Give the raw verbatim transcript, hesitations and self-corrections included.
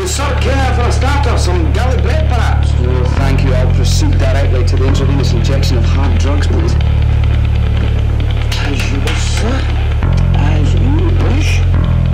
Would sir care for a starter, some garlic bread perhaps? Oh, thank you. I'll proceed directly to the intravenous injection of hard drugs, please. As you wish, sir. As you wish.